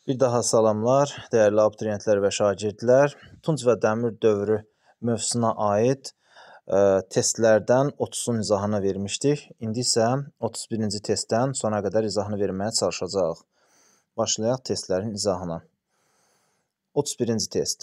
Bir daha salamlar, dəyərli abituriyentlər və şagirdlər. Tunc və Dəmir dövrü mövzusuna aid testlərdən 30-un izahını vermişdik. İndi isə 31-ci testdən sona qədər izahını verməyə çalışacağıq. Başlayaq testlərin izahına. 31-ci test.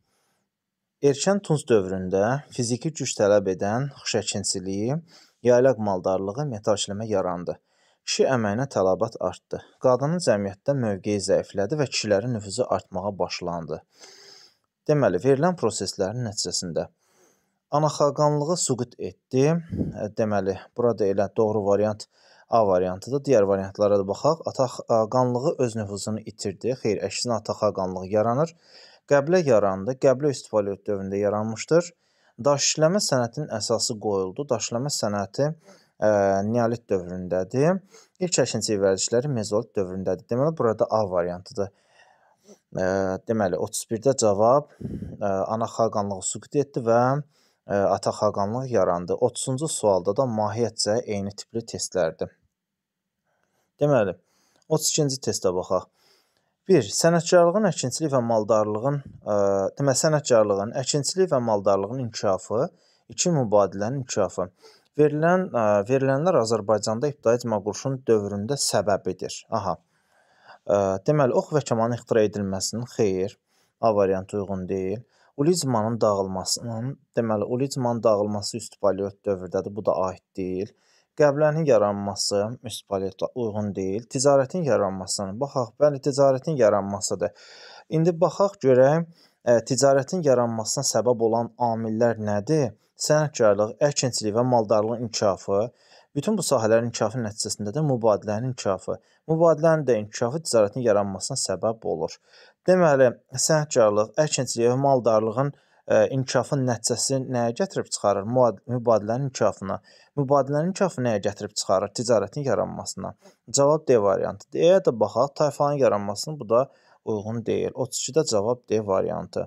Erkən Tunc dövründə fiziki güc tələb edən xuşəkinçiliyi, yaylaq maldarlığı, metal işləmə yarandı. Kişi əməyinə tələbat artdı. Qadının cəmiyyətdə mövqeyi zəiflədi və kişilərin nüfuzu artmağa başlandı. Deməli, verilən proseslərin nəticəsində anaxaqanlığı süqut etdi. Deməli, burada elə doğru variant A variantıdır. Digər variantlara da baxaq. Ataxaqanlığı öz nüfuzunu itirdi. Xeyr, əksinə ataxaqanlığı yaranır. Qəbilə yarandı. Qəbilə üst paleolit dövründə yaranmışdır. Daş işləmə sənətinin əsası qoyuldu. Daş işləmə sənəti neolit dövründədir. İlk əkinçilik vərdişləri mezolit dövründədir. Deməli, burada A variantıdır. Deməli, 31-də cavab anaxaqanlığı süqut etdi və ataxaqanlıq yarandı. 30-cu sualda da mahiyyətcə eyni tipli testlərdir. Deməli, 32-ci testə baxaq. 1. Sənətkarlığın, əkinçilik və maldarlığın sənətkarlığın, əkinçilik və maldarlığın inkişafı, 2. Mübadilənin inkişafı. Verilənlər Azərbaycanda ibtidai icma quruluşunun dövründə səbəbidir. Deməli, ox və kamanın ixtira edilməsinin xeyr, A variantı uyğun deyil. Ulu icmanın dağılmasının, deməli, ulu icmanın dağılması üst paleolit dövrdədir, bu da aid deyil. Qəbilənin yaranması üst paleolit uyğun deyil. Ticarətin yaranmasının, baxaq, bəli, ticarətin yaranmasıdır. İndi baxaq, görək, ticarətin yaranmasına səbəb olan amillər nədir? Sənətkarlıq, əkinçilik və maldarlığın inkişafı, bütün bu sahələrin inkişafı nəticəsində də mübadilənin inkişafı. Mübadilənin də inkişafı ticarətin yaranmasına səbəb olur. Deməli, sənətkarlıq, əkinçilik və maldarlığın inkişafın nəticəsi nəyə gətirib çıxarır? Mübadilənin inkişafına. Mübadilənin inkişafı nəyə gətirib çıxarır? Ticarətin yaranmasına. Cavab D variantıdır. E-yə də baxaq, tayfanın yaranmasına bu da uyğun deyil. 32-də cavab D variantı.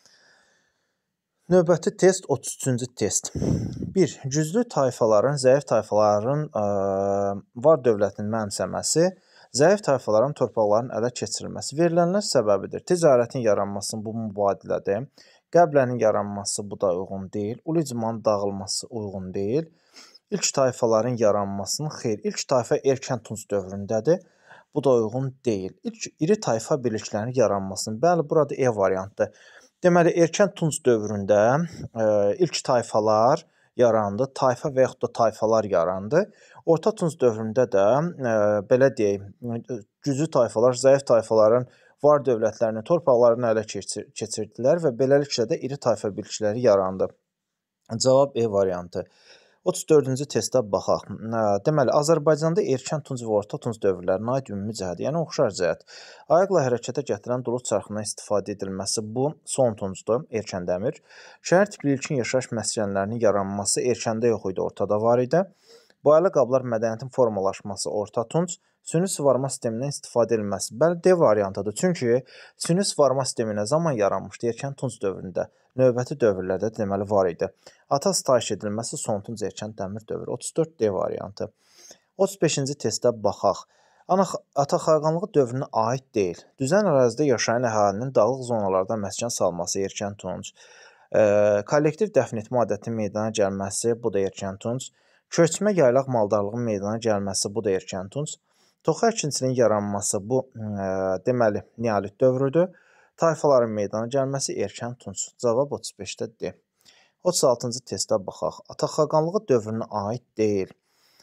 Növbəti test 33-cü test. 1. Güclü tayfaların, zəif tayfaların var dövlətinin mənimsəməsi, zəif tayfaların torpaqların ələ keçirilməsi. Verilənlər səbəbidir. Ticarətin yaranmasının bu mübadilədir. Qəbilənin yaranması bu da uyğun deyil. Ulu icmanın dağılması uyğun deyil. İlk tayfaların yaranmasının xeyr. İlk tayfa erkən Tunc dövründədir. Bu da uyğun deyil. İlk iri tayfa birliklərinin yaranmasının, bəli, burada E variantdır. Deməli, erkən Tunc dövründə ilk tayfalar yarandı, tayfa və yaxud da tayfalar yarandı. Orta Tunc dövründə də, belə deyək, güclü tayfalar, zəif tayfaların var dövlətlərinin torpaqlarını ələ keçirdilər və beləliklə də iri tayfa birlikləri yarandı. Cavab E variantı. 34-cü testə baxaq. Deməli, Azərbaycanda erkən Tunc və orta Tunc dövrlərinə aid ümumi cəhət, yəni oxşar cəhət. Ayaqla hərəkətə gətirən duluq çarxından istifadə edilməsi bu son Tuncdur, erkən Dəmir. Şəhər tipli ilkin yaşayış məskənlərinin yaranması erkəndə yox idi, ortada var idi. Boyalı qablar mədəniyyətin formalaşması orta Tunc, süni suvarma sistemindən istifadə edilməsi. Bəli, D variantıdır. Çünki süni suvarma sistemi nə zaman yaranmışdı? Erkən Tunc dövründə. Növbəti dövrlərdə deməli var idi. Ata sitayiş edilməsi son Tunc erkən Dəmir dövrü. 34 D variantı. 35-ci testə baxaq. Ataxaqanlığı dövrünə aid deyil. Düzən ərazidə yaşayan əhalinin dağlıq zonalarda məskən salması erkən Tunc. Kollektiv dəfn etmə adətinin meydana gəlməsi bu da erkən Tunc. Köçmə yaylaq maldarlığının meydana gəlməsi bu da erkən Tunc. Toxu əkinçiliyinin yaranması bu deməli neolit dövrüdür. Tayfaların meydana gəlməsi erkən Tunc. Cavab 35-də D. 36-cı testə baxaq. Ataxaqanlığı dövrünə aid deyil.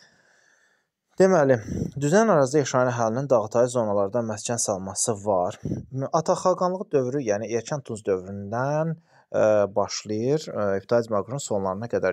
Deməli, düzən ərazidə yaşayan əhalinin dağıtayı zonalarda məskən salması var. Ataxaqanlığı dövrü, yəni erkən Tunc dövründən başlayır, ibtidai icma quruluşunun sonlarına qədər,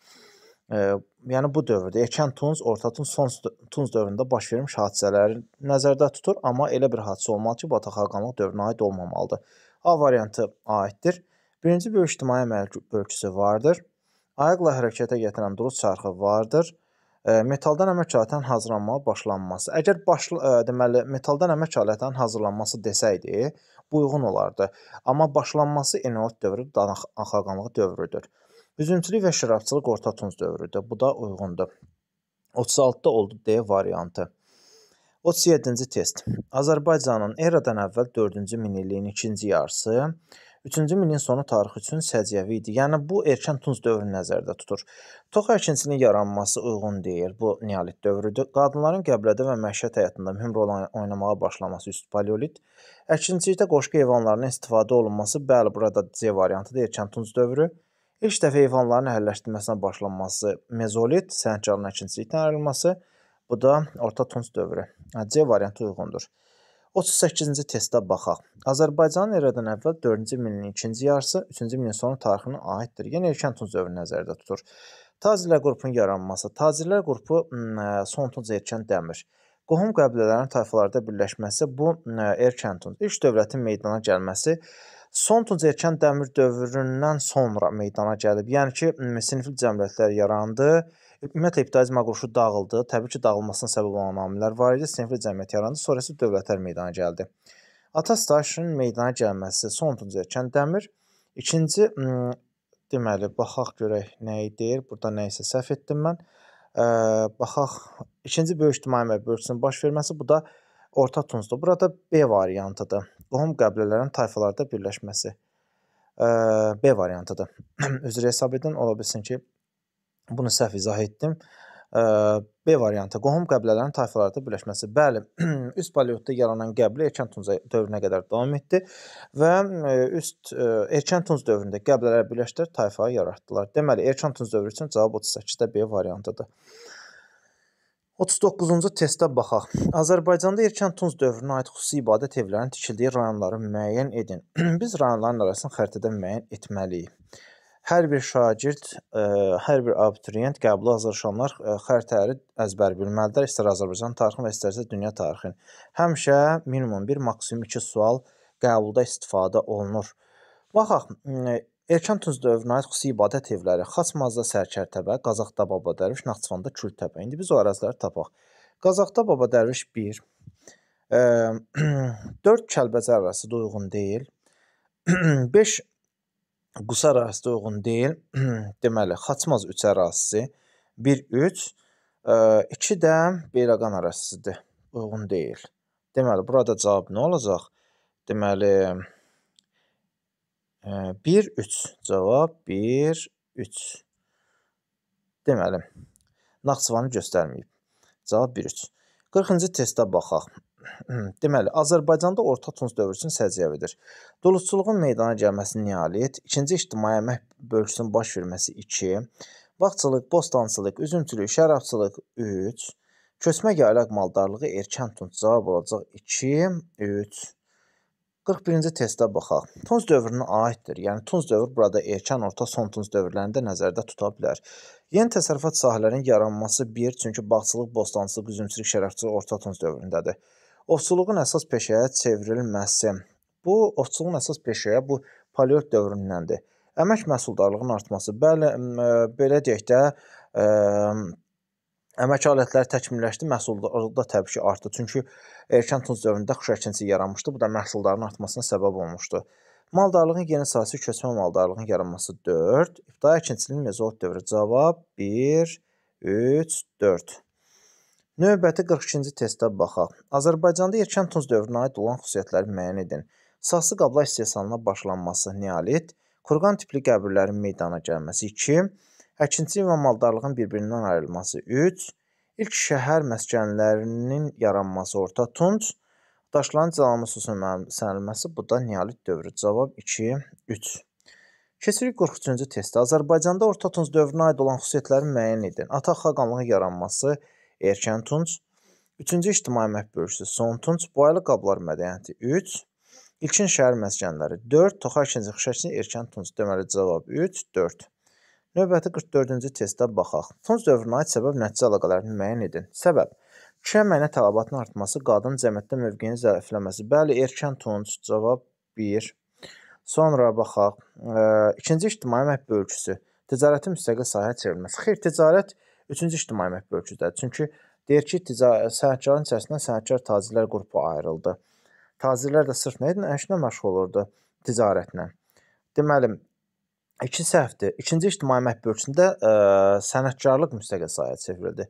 yəni bu dövrdə erkən Tunc, orta Tunc, son Tunc dövründə baş vermiş hadisələri nəzərdə tutur, amma elə bir hadisə olmalı ki, bu ataxaqanlıq dövrünə aid olmamalıdır. A variantı aiddir. Birinci böyük ictimai əməl bölgüsü vardır. Ayaqla hərəkətə gətirən duluq çarxı vardır. Metaldan əmək alətinin hazırlanmağa başlanması. Əgər deməli metaldan əmək alətinin hazırlanması desəydi, bu uyğun olardı. Amma başlanması eneolit dövrü, anaxaqanlığı dövrüdür. Üzümçülük və şərabçılıq orta Tunc dövrüdür. Bu da uyğundur. 36-da oldu D variantı. 37-ci test. Azərbaycanın eradan əvvəl 4-cü minilliyin ikinci yarısı 3-cü minilliyin sonu tarixi üçün səciyyəvi idi. Yəni bu erkən tunc dövrünü nəzərdə tutur. Toxa əkinçiliyinin yaranması uyğun deyil. Bu neolit dövrüdür. Qadınların qəbilədə və məişət həyatında mühüm rol oynamağa başlaması üst paleolit. Əkinçilikdə qoşqu heyvanlarının istifadə olunması, bəli, burada C variantıdır, erkən tunc dövrü. İlk dəfə heyvanların əhəlləşdirilməsinə başlanması mezolit, səhmkarlığın əkinçilikdən ayrılması. Bu da orta tunc dövrü. C variantı uyğundur. 38-ci testə baxaq. Azərbaycanın eradan əvvəl 4-cü minilliyin ikinci yarısı 3-cü minilliyin sonu tarixinə aiddir. Yəni erkən tunc dövrünü nəzərdə tutur. Tacirlər qrupunun yaranması. Tacirlər qrupu son tunc erkən dəmir. Qohum qəbilələrin tayfalarda birləşməsi bu erkən tunc. İlk dövlətin meydana gəlməsi son tunc erkən dəmir dövründən sonra meydana gəlib. Yəni ki, sinifli cəmiyyətlər yarandı. Ümumiyyətlə ibtidai quruluşu dağıldı. Təbii ki, dağılmasına səbəb olan amillər var idi. Sinifli cəmiyyət yarandı. Sonrası dövlətlər meydana gəldi. Ata stajının meydana gəlməsi son tunc erkən dəmir. İkinci, deməli, baxaq görək nə deyir. Burada nə isə səhv etdim mən. Baxaq, ikinci böyük ictimai əmək bölgüsünün baş verməsi, bu da orta tuncdur. Burada B variantıdır. Qohum qəbilələrin tayfalarda birləşməsi. B variantıdır. Üzr hesab edin, ola bilsin ki, bunu səhv izah etdim. B variantı, qohum qəbilələrin tayfalarda birləşməsi. Bəli, üst paleolitdə yaranan qəbilə erkən tunc dövrünə qədər davam etdi və erkən tunc dövründə qəbilələr birləşdirib tayfa yaratdılar. Deməli, erkən tunc dövrü üçün cavab 38-də B variantıdır. 39-cu testə baxaq. Azərbaycanda erkən tunc dövrünə aid xüsusi ibadət evlərinin tikildiyi rayonları müəyyən edin. Biz rayonların arasını xəritədə müəyyən etməliyik. Hər bir şagird, hər bir abituriyent, qəbula hazırlaşanlar xəritələri əzbər bilməlidirlər. İstər Azərbaycan tarixini və istərsə dünya tarixini. Həmişə minimum 1, maksimum 2 sual qəbulda istifadə olunur. Baxaq, erkən tunc dövrünə aid xüsusi ibadət evləri Xaçmazda Sərkərtəpə, Qazaxda Baba Dərviş, Naxçıvanda Kültəpə. İndi biz o əraziləri tapaq. Qazaxda Baba Dərviş 1, 4 Kəlbəcər arası da uyğun deyil. 5 Qusar ərazisi uyğun deyil. Deməli, Xaçmaz 3 ərazisi 1, 3, 2 də Beyləqan ərazisidir. Uyğun deyil. Deməli, burada cavab nə olacaq? Deməli, 1, 3. Cavab 1, 3. Deməli, Naxçıvanı göstərməyib. Cavab 1, 3. 40-cı testə baxaq. Deməli, Azərbaycanda orta tunc dövrü üçün səciyyəvidir. Duluzçuluğun meydana gəlməsi neolit, ikinci ictimai əmək bölgüsünün baş verməsi 2, bağçılıq, bostançılıq, üzümçülük, şərabçılıq 3, köçmə yaylaq maldarlığı erkən tunc cavab olacaq 2, 3. 41-ci testə baxaq. Tunc dövrünə aiddir. Yəni tunc dövrü burada erkən, orta, son tunc dövrlərində nəzərdə tuta bilər. Yeni təsərrüfat sahələrinin yaranması 1, çünki bağçılıq, bostançılıq, üzümçülük, şərabçılıq orta tunc dövründədir. Ovçuluğun əsas peşəyə çevrilməsi. Bu, ovçuluğun əsas peşəyə bu paleolit dövründəndir. Əmək məhsuldarlığının artması. Bəli, belə deyək də, əmək alətləri təkmilləşdi, məhsuldarlıq da təbii ki artdı. Çünki erkən tunc dövründə xuş əkinçiliyi yaranmışdı. Bu da məhsuldarlığın artmasına səbəb olmuşdu. Maldarlığın yeni sahəsi köçmə maldarlığının yaranması 4. İbtidai əkinçiliyin mezolit dövrü cavab 1, 3, 4. Növbəti 42-ci testə baxaq. Azərbaycanda erkən tunc dövrünə aid olan xüsusiyyətləri müəyyən edin. Saxsı qablar istehsalına başlanması neolit, kurqan tipli qəbirlərin meydana gəlməsi 2, əkinçilik və maldarlığın bir-birindən ayrılması 3, ilk şəhər məskənlərinin yaranması orta tunc, daşların cəlalımı xüsusunun sənilməsi, bu da neolit dövrü. Cavab 2, 3. Keçirik 43-cü testə. Azərbaycanda orta tunc dövrünə aid olan xüsusiyyətləri müəyyən edin. Ata xaqanlığın yaranması erkən tunc, 3-cü ictimai əmək bölgüsü son tunc, boyalı qablar mədəniyyəti 3, ilkin şəhər məskənləri 4, toxa ikinci xüşəkçi erkən tunc. Deməli, cavab 3, 4. Növbəti 44-cü testə baxaq. Tunc dövrünə aid səbəb-nəticə əlaqələrini müəyyən edin. Səbəb, kişi əməyinə tələbatının artması, qadın cəmiyyətdə mövqeyinin zəifləməsi. Bəli, erkən tunc. Cavab 1. Sonra baxaq. İkinci ictimai əmək bölgüsü, ticarətin müstəqil sahəyə çevrilməsi. Xeyr, ticarət 3-cü ictimai əmək bölgüsüdədir. Çünki deyir ki, sənətkarın içərisindən sənətkar tacirlər qrupu ayrıldı. Tacirlər də sırf nə edin? Ənşinə məşğul olurdu ticarətlə. Deməli, 2 səhvdir. İkinci ictimai əmək bölgüsündə sənətkarlıq müstəqil sahəyə çevrildi.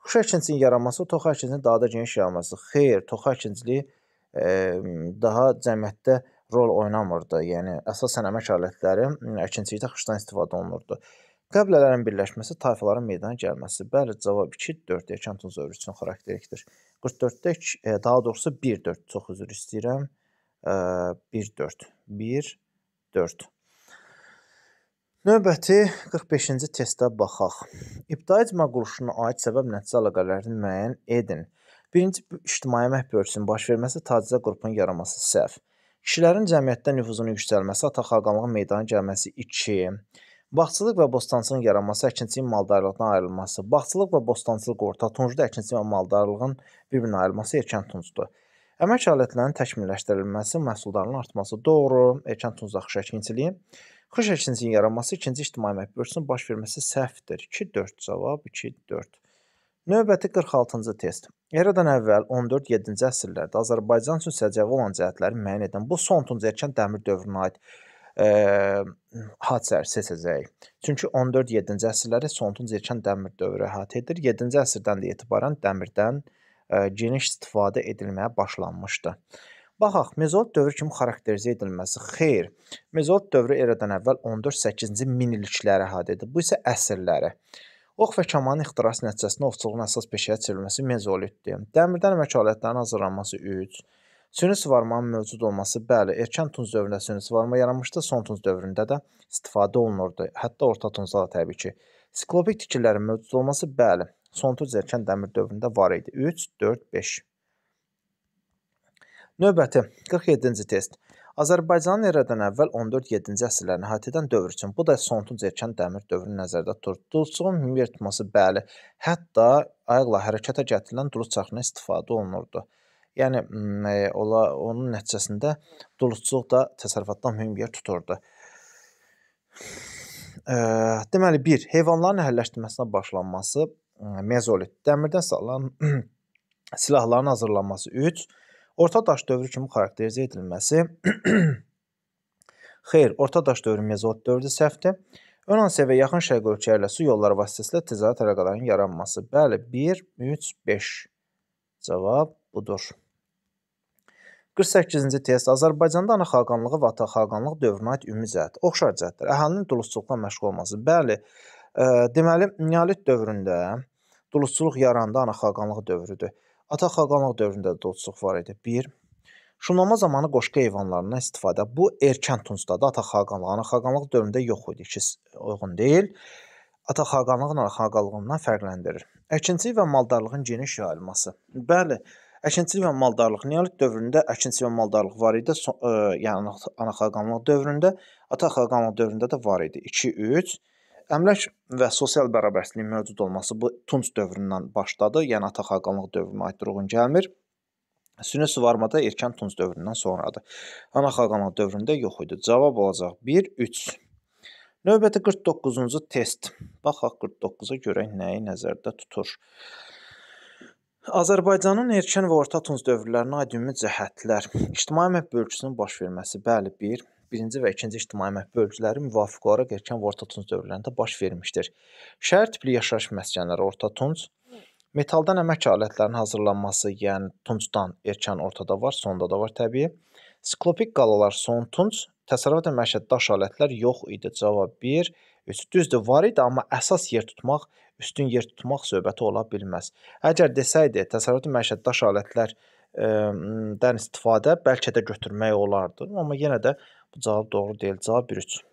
Xuşa əkinçinin yaranması, toxa əkinçinin daha da geniş yayılması. Xeyr, toxa əkinçiliyi daha cəmiyyətdə rol oynamırdı. Yəni əsasən əmək alətləri əkinçilikdə xışdan istifadə olunurdu. Qəbilələrin birləşməsi, tayfaların meydana gəlməsi. Bəli, cavab 2, 4 erkən tunc dövrü üçün xarakterikdir. 44-də daha doğrusu 1, 4 çox üzr istəyirəm. 1, 4, 1, 4. Növbəti 45-ci testə baxaq. İbtidai icma quruluşuna aid səbəb-nəticə əlaqələrini müəyyən edin. Birinci, ictimai əmək bölgüsünün baş verməsi, tacizə qrupunun yaranması səhv. Kişilərin cəmiyyətdə nüfuzunun yüksəlməsi, ata xalqanlığın meydana gəlməsi 2. Bağçılıq və bostançılığın yaranması, əkinçiliyin maldarlıqdan ayrılması. Bağçılıq və bostançılıq orta tuncda, əkinçilik və maldarlığın bir-birinə ayrılması erkən tuncdur. Əmək alətlərinin təkmilləşdirilməsi, məhsuldarlığın artması doğru, erkən tuncda xış əkinçiliyi. Xış əkinçiliyinin yaranması, ikinci ictimai əmək bölgüsünün baş verməsi səhvdir. 2, 4 cavab, 2, 4. Növbəti 46-cı test. Eradan əvvəl 14-7-ci əsrlərdə Azərbaycan üçün səciyyəvi olan cəhətləri müəyyən edən bu son tunc erkən dəmir dövrünə aid hadisələri seçəcəyik. Çünki 14-7-ci əsrləri son tunc erkən dəmir dövrü əhatə edir. 7-ci əsrdən də etibarən dəmirdən geniş istifadə edilməyə başlanmışdı. Baxaq, mezolit dövrü kimi xarakterizə edilməsi. Xeyr, mezolit dövrü eradan əvvəl 14-8-ci minillikləri əhatə edir. Bu isə əsrləri. Ox və kamanın ixtirası nəticəsində ovçuluğun əsas peşəyə çevrilməsi mezolitdir. Dəmirdən əmək alətlərinin hazırlanması 3. Süni suvarmanın mövcud olması, bəli, erkən tunc dövründə süni suvarma yaranmışdı, son tunc dövründə də istifadə olunurdu. Hətta orta tuncda da təbii ki. Siklopik tikililərin mövcud olması, bəli, son tunc erkən dəmir dövründə var idi. 3, 4, 5. Növbəti 47-ci test. Azərbaycanın eradan əvvəl 14-7-ci əsrlərini əhatə edən dövr üçün, bu da son tunc erkən dəmir dövrünü nəzərdə tutur. Duluzçuğun ümumi yer tutması, bəli, hətta ayaqla hərəkətə gətirilən duluz çarxına istifadə olunurdu. Yəni, onun nəticəsində duluzçuluq da təsərrüfatdan mühüm yer tuturdu. Deməli, 1. Heyvanların əhəlləşdirməsinə başlanması, mezolit. Dəmirdən salınan silahların hazırlanması 3. Orta daş dövrü kimi xarakterizə edilməsi. Xeyr, orta daş dövrü mezolit dövrüdür, səhvdir. Ön Asiya və yaxın şərq ölkələrlə su yolları vasitəsilə ticarət əlaqələrinin yaranması. Bəli, 1, 3, 5. Cavab budur. 48-ci test. Azərbaycanda ana xaqanlığı və ata xaqanlıq dövrünə aid ümumi cəhət. Oxşar cəhətlər. Əhalinin duluzçuluqla məşğul olması. Bəli, deməli, neolit dövründə duluzçuluq yarandı, ana xaqanlıq dövrüdür. Ata xaqanlıq dövründə də duluzçuluq var idi. 1. Şumlama zamanı qoşqa heyvanlarından istifadə. Bu erkən tuncdadır, ata xaqanlıq. Ana xaqanlıq dövründə yox idi, ikisi uyğun deyil. Ata xaqanlığın ana xaqanlığından fərqləndirir. Əkinçilik və maldarlığın geniş yayılması. Bəli, əkinçilik və maldarlıq neolit dövründə əkinçilik və maldarlıq var idi. Yəni ana xaqanlıq dövründə, ata xaqanlıq dövründə də var idi. 2, 3. Əmlak və sosial bərabərsizliyin mövcud olması bu tunc dövründən başladı. Yəni ata xaqanlıq dövrünə aid uyğun gəlmir. Süni suvarmada erkən tunc dövründən sonradır. Ana xaqanlıq dövründə yox idi. Cavab olacaq 1, 3. Növbəti 49-cu test. Baxaq 49-a görək nəyi nəzərdə tutur. Azərbaycanın erkən və orta tunc dövrlərinə aid ümumi cəhətlər. İctimai əmək bölgüsünün baş verməsi, bəli, 1. Birinci və ikinci ictimai əmək bölgüləri müvafiq olaraq erkən və orta tunc dövrlərində baş vermişdir. Şəhər tipli yaşayış məskənləri orta tunc. Metaldan əmək alətlərinin hazırlanması, yəni tuncdan erkən ortada var, sonda da var təbii. Siklopik qalalar son tunc. Təsərrüfat və məişət daş alətlər yox idi. Cavab 1, 3. Düzdür, var idi, amma əsas yer tutmaq, üstün yer tutmaq söhbəti ola bilməz. Əgər desəydi, təsərrüfat və məişət daş alətlərdən istifadə bəlkə də götürmək olardı. Amma yenə də bu cavab doğru deyil. Cavab 1, 3.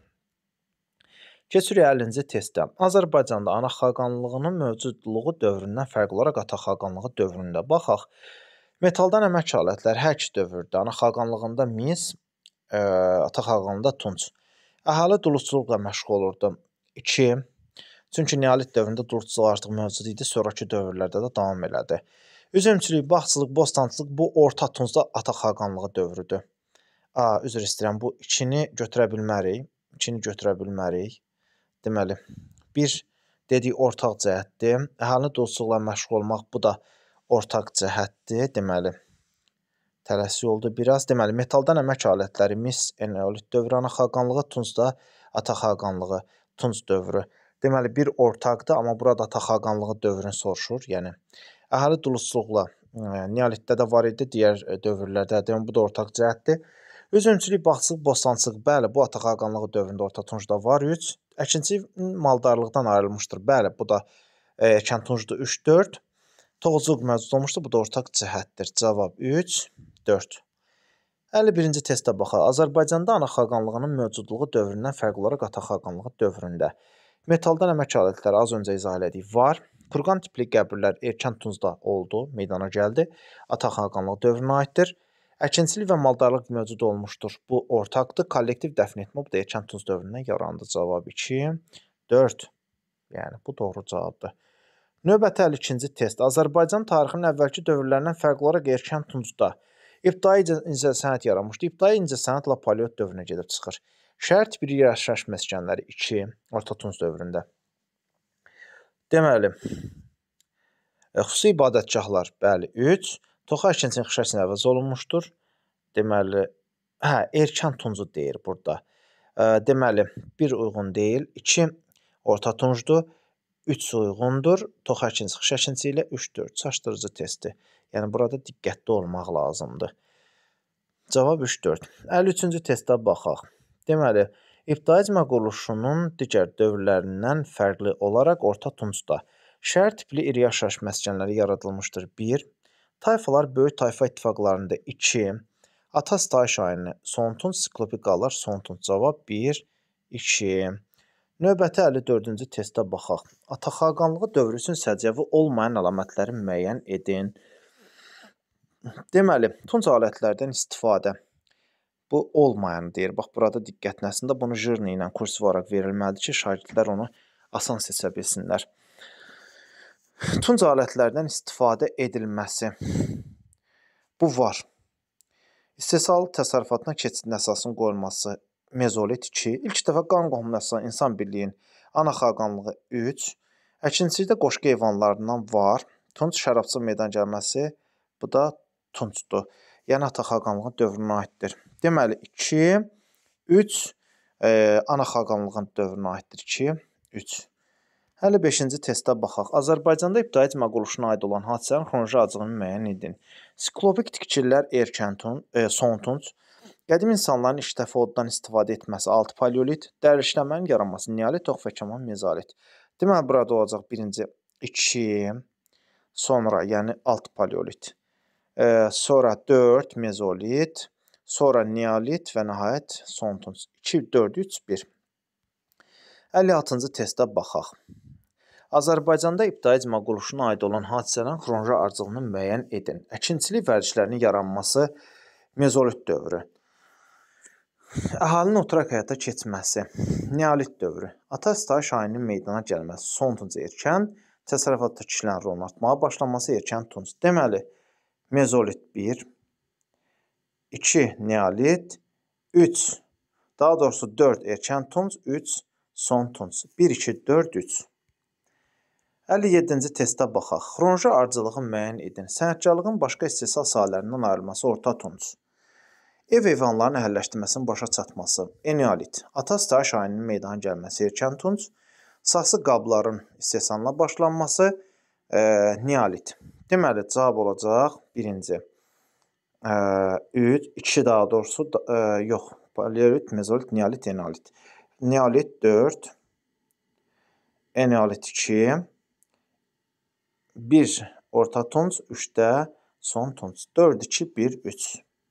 Keçirik 50-ci testə. Azərbaycanda ana xaqanlığının mövcudluğu dövründən fərqli olaraq ata xaqanlığı dövründə. Baxaq, metaldan əmək alətlər hər iki dövrdə. Ana xaqanlığında mis, ata xaqanlığında tunc. Əhali duluzçuluqla məşğul olurdu. 2. Çünki neolit dövründə duluzçuluq artıq mövcud idi, sonrakı dövrlərdə də davam elədi. Üzümçülük, bağçılıq, bostançılıq bu orta tuncda ata xaqanlığı dövrüdür. Üzr istəyirəm, bu 2-ni götürə bilmərik. 2-ni götürə bilmərik. Deməli, 1 dedik ortaq cəhətdir. Əhalini duluzçuluqla məşğul olmaq, bu da ortaq cəhətdir. Deməli, tələsik oldu biraz. Deməli, metaldan əmək alətləri mis, eneolit dövrü ana xaqanlığı, tuncda ata xaqanlığı, tunc dövrü. Deməli, bir ortaqdır, amma burada Ata xaqanlığı dövrünü soruşur. Yəni, əhali duluçuluqla neolitdə də var idi, digər dövrlərdə. Deməli, bu da ortaq cəhətdir. Üzümçülük, bağçılıq, bostançılıq, bəli, bu Ata xaqanlığı dövründə Orta Tuncda var 3. Əkinçilik maldarlıqdan ayrılmışdır. Bəli, bu da Erkən Tuncda 3-4. Toxuculuq mövcud olmuşdur. Bu da ortaq cəhətdir. Cavab 3, 4. 51-ci testə baxaq. Azərbaycanda Ana xaqanlığının mövcudluğu dövründən fərqli olaraq Ata xaqanlığı dövründə metaldan əmək alətləri az öncə izah elədik var. Kurqan tipli qəbirlər Erkən Tuncda oldu, meydana gəldi. Ata xaqanlığı dövrünə aiddir. Əkinçilik və maldarlıq mövcud olmuşdur. Bu ortaqdır. Kollektiv dəfn etmə bu da Erkən Tunc dövründən yarandı. Cavab 2, 4. Yəni bu doğru cavabdır. Növbəti 52-ci test. Azərbaycan tarixinin əvvəlki dövrlərindən fərqli olaraq Erkən Tuncda ibtidai incəsənət yaranmışdı. İbtidai incəsənətlə paleolit dövrünə gedib çıxır. Şəhər tipi yaşayış məskənləri 2, Orta Tunc dövründə. Deməli, xüsusi ibadətgahlar, bəli, 3. Toxa əkinçinin xişəsin əvəz olunmuşdur. Deməli, Erkən Tuncu deyir burada. Deməli, 1 uyğun deyil, 2 Orta Tuncdur, 3 uyğundur. Toxa əkinçisi, xişə əkinçisi ilə 3-4 çaşdırıcı testdir. Yəni, burada diqqətli olmaq lazımdır. Cavab 3-4. 53-cü testə baxaq. Deməli, ibtidai icma quruluşunun digər dövrlərindən fərqli olaraq Orta Tuncda şəhər tipli iri yaşayış məskənləri yaradılmışdır. 1. Tayfalar böyük tayfa ittifaqlarında 2. Ata sitayiş ayini Son Tunc, siklopikalar Son Tunc. Cavab 1, 2. Növbəti 54-cü testə baxaq. Ata xaqanlığı dövrü üçün səciyyəvi olmayan əlamətləri müəyyən edin. Deməli, tunc alətlərdən istifadə. Bu olmayanı deyir. Bax, burada diqqətlə, əslində bunu jırni ilə kursiv olaraq verilməlidir ki, şagirdlər onu asan seçə bilsinlər. Tunc alətlərdən istifadə edilməsi. Bu var. İstehsal təsərrüfatına keçidin əsasının qoyulması mezolit 2. İlk dəfə qan qohumuna əsasən insan birliyin Ana xaqanlığı 3. Əkinçilikdə qoşqu heyvanlarından var. Tunc şərabçı meydana gəlməsi bu da Tuncdur. Yəni Ata xaqanlığı dövrünə aiddir. Deməli 2, 3 Ana xaqanlığın dövrünə aiddir. 2, 3. 55-ci testə baxaq. Azərbaycanda ibtidai icma quruluşuna aid olan hadisələrin xronoloji ardıcıllığını müəyyən edin. Siklopik tikililər Erkən Tunc, Son Tunc, qədim insanların ilk dəfə oddan istifadə etməsi 6 paleolit, dərişləmənin yaranması neolit, tox və kaman mezolit. Deməli burada olacaq birinci 2, sonra yəni 6 paleolit, sonra 4 mezolit, sonra neolit və nəhayət Son Tunc. 2, 4, 3, 1. 56-cı testə baxaq. Azərbaycanda ibtidai icma quruluşuna aid olan hadisələrin xronoloji ardıcıllığını müəyyən edin. Əkinçilik vərdişlərinin yaranması mezolit dövrü. Əhalinin oturaq həyata keçməsi neolit dövrü. Ata sitayiş ayinin meydana gəlməsi Son Tunc erkən, təsərrüfatda kişilərin rolunu artmağa başlaması Erkən Tunc. Deməli, mezolit 1, 2 neolit, 3, daha doğrusu 4 Erkən Tunc, 3 Son Tunc. 1, 2, 4, 3. 57-ci testə baxaq. Xronoloji ardıcılığı müəyyən edin. Sənətkarlığın başqa istehsal sahələrindən ayrılması Orta Tunc. Ev heyvanlarının əhəlləşdirməsinin başa çatması Eneolit. Ata sitayiş ayinin meydana gəlməsi Erkən Tunc. Saxsı qabların istehsalına başlanması Neolit. Deməli, cavab olacaq birinci. 3, 2 daha doğrusu, yox. Paleolit, mezolit, neolit, eneolit. Neolit 4, eneolit 2, 1 Orta Tunc, 3-də Son Tunc. 4, 2, 1, 3.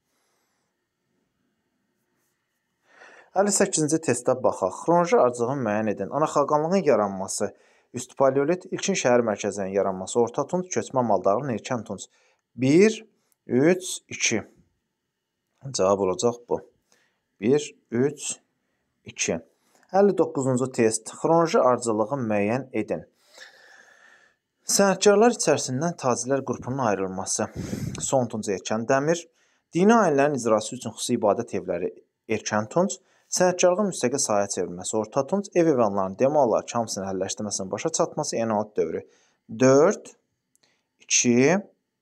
58-ci testə baxaq. Xronoloji ardıcılığını müəyyən edin. Ana xaqanlığın yaranması üst paleolit, ilkin şəhər mərkəzlərinin yaranması Orta Tunc, köçmə maldarlığın Erkən Tunc. 1, 3, 2. Cavab olacaq bu. 1, 3, 2. 59-cu test. Xronoloji ardıcılığı müəyyən edin. Sənətkarlar içərisindən tacirlər qrupunun ayrılması. Son Tunc Erkən Dəmir. Dini ayinlərin icrası üçün xüsusi ibadət evləri Erkən Tunc. Sənətkarlığın müstəqil sahəyə çevrilməsi Orta Tunc. Ev heyvanlarının demək olar ki, hamısının əhəlləşdirməsinin başa çatması Eneolit dövrü. 4, 2,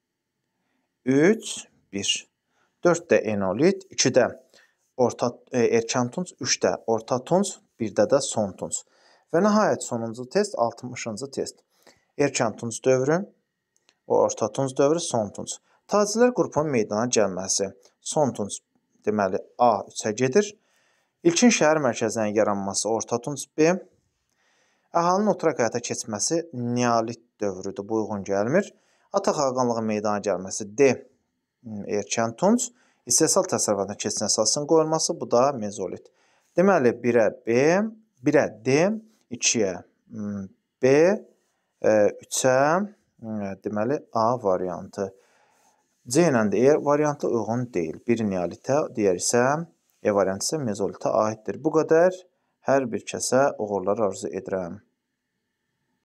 3, 1. 4-də Eneolit, 2-də Erkən Tunc, 3-də Orta Tunc, 1-də də Son Tunc. Və nəhayət sonuncu test 60-cı test. Erkən Tunc dövrü, Orta Tunc dövrü, Son Tunc. Tacirlər qrupunun meydana gəlməsi. Son Tunc deməli A3-ə gedir. İlkin şəhər mərkəzlərinin yaranması Orta Tunc B. Əhalinin oturaq həyata keçməsi Neolit dövrüdür, bu uyğun gəlmir. Ata xaqanlığı meydana gəlməsi D. Erkən Tunc. İstehsal təsərrüfatına keçən əsasının qoyulması, bu da Mezolit. Deməli 1-ə B, 1-ə D, 2-yə B, 3-ə deməli A variantı. C ilə də E variantı uyğun deyil. Biri Neolitə, digər isə E variantı isə Mezolitə aiddir. Bu qədər. Hər bir kəsə uğurlar arzu edirəm.